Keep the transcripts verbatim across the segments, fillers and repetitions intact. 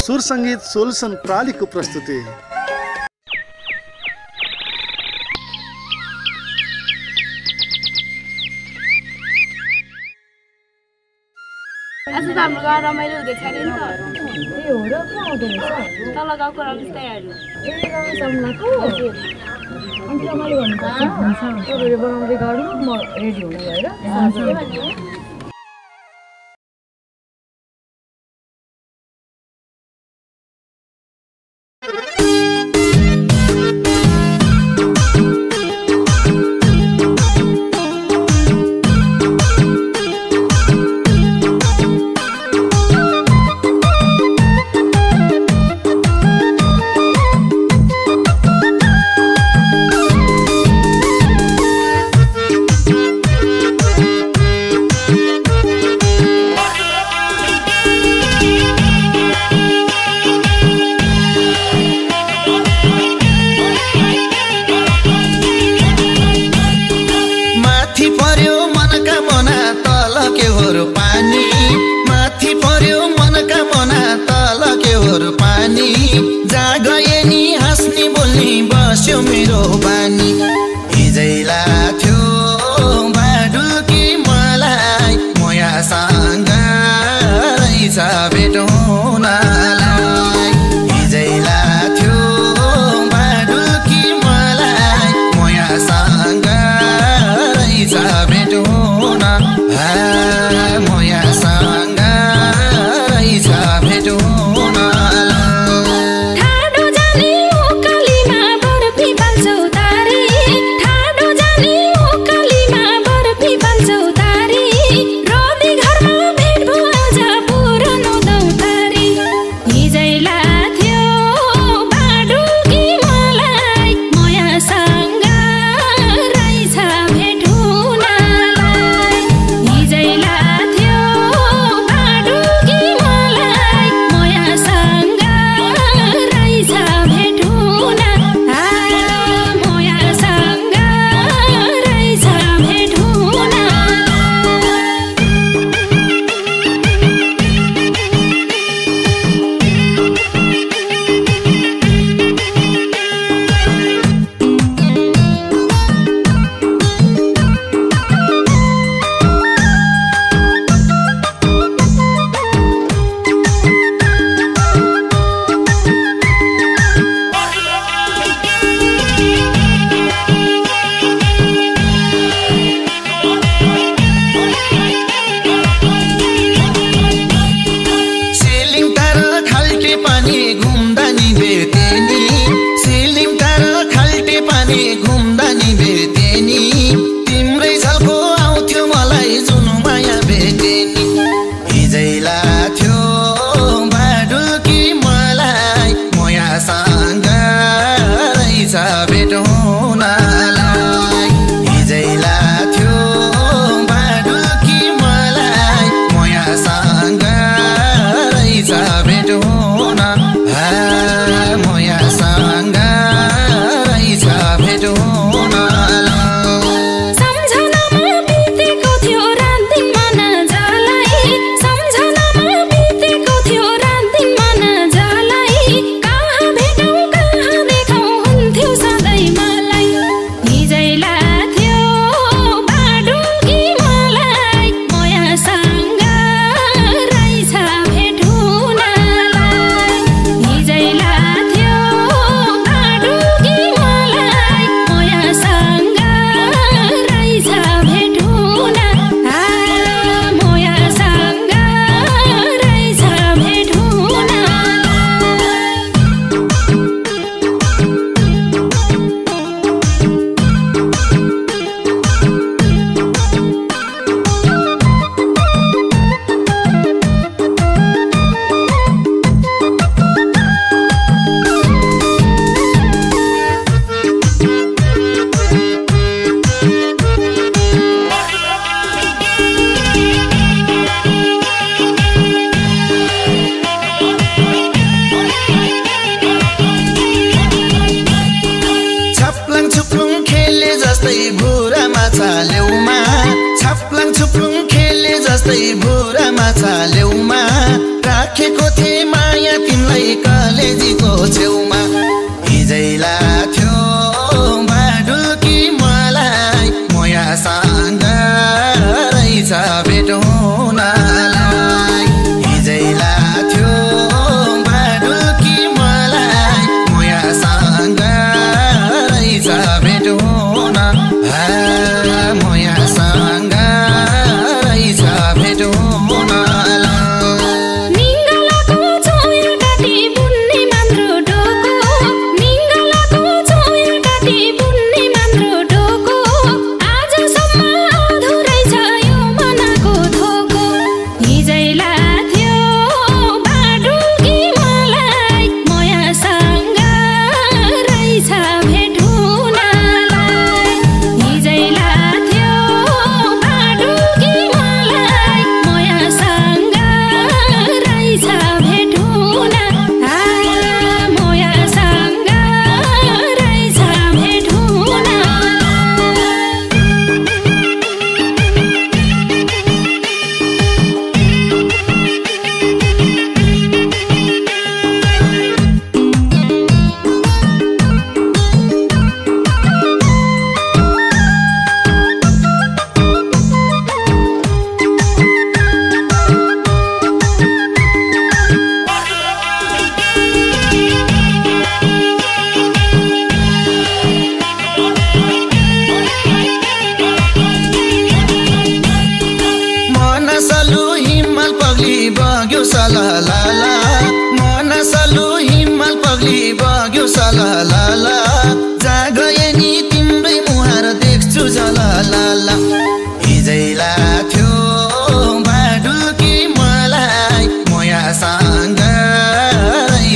सुर सङ्गीत सोल्युसन प्रालीको प्रस्तुति। आज त हाम्रो गाउँ रमाइलो हुँदैछ नि त। ए हो र को आउँदै रहेछ? तल गाउँको रमेश दाइहरू। ए गाउँ सम्लाको? हजुर। अनि रमाइलो गर्नुपर्छ। हुन्छ। तपाईँहरू बनाउँदै गर्नु म रेडी हुनु भएर। हुन्छ।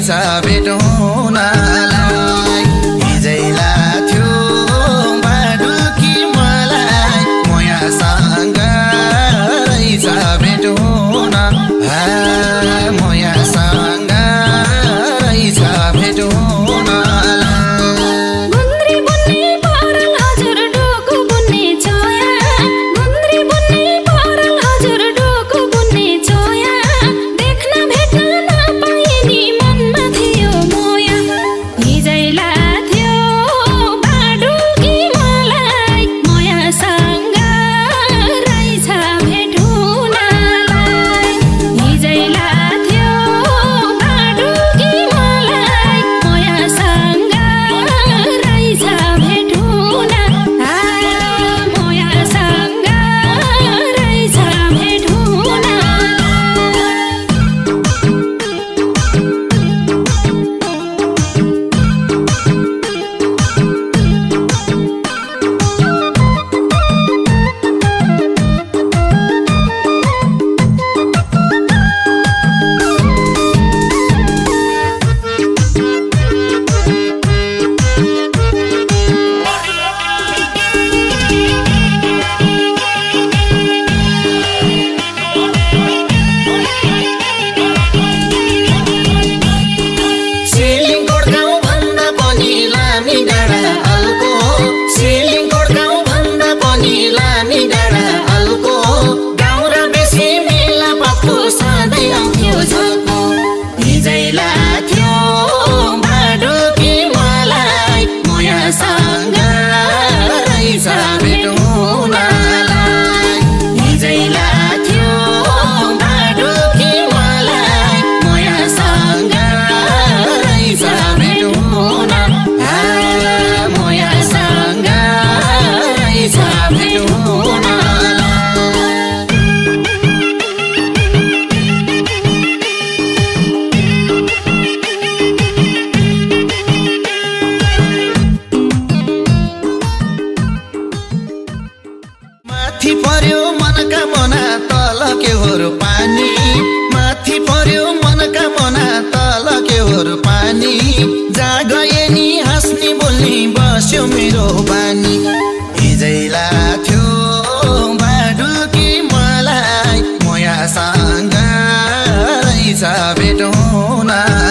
रहेछ भेटौँलाई हिजै लाथ्यो बाडुकी मलाई मयासँग रहेछ भेटौँन मयासँग रहेछ भेटौँनलाई गुन्द्री बुन्नी परल हजुर डोको बुन्नी छोया गुन्द्री बुन्नी परल हजुर डोको बुन्नी छोया देख्न भेट्न नपाए नि मनमा थियो मोया हिजै लाथ्यो बाडुकी मलाई मयासँग रहेछ भेटौँनलाई हिजै लाथ्यो बाडुकी मलाई मयासँग रहेछ भेटौँन आ मयासँग रहेछ भेटौँन सिलिङकोट गाउँ भन्दा पनि लामी डाँडा अल्को सिलिङकोट गाउँ भन्दा पनि लामी डाँडा अल्को गाउँ र बेसी मेला पत्को सधैँ आउँथ्यो झल्को हिजै लाथ्यो बाडुकी मलाई मयासँग रहेछ भेटौँनलाई हिजै लाथ्यो बाडुकी मलाई मयासँग रहेछ भेटौँन आ मयासँग रहेछ भेटौँनलाई माथि पर्यो मनका मना तल के होरो पानी माथि पर्यो मनका मना तल के होरो पानी जहाँ गए नि हाँस्ने बोल्ने बस्यो मेरो बानी हिजै लाथ्यो बाडुकी मलाई मयासँग रहेछ भेटौँनलाई